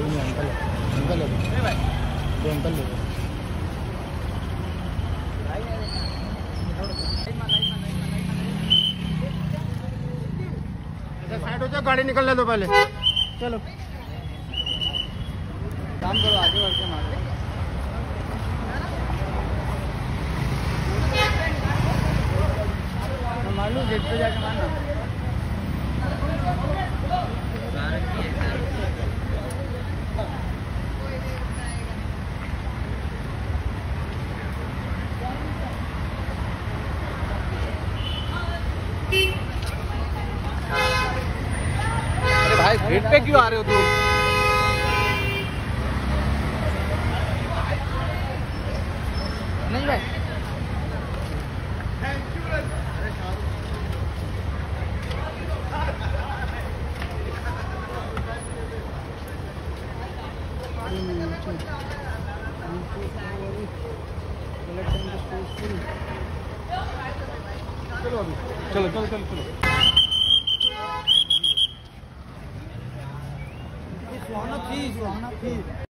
Uncle uncle दो uncle ले side हो जाओ, गाड़ी निकलने दो पहले। चलो काम करो, आगे बढ़ के मारो। मार लो, गेट पे जाके मारना। अरे भाई गेट पे क्यों आ रहे हो तुम? नहीं भाई चलो चलो चलो चलो। सुहाना थी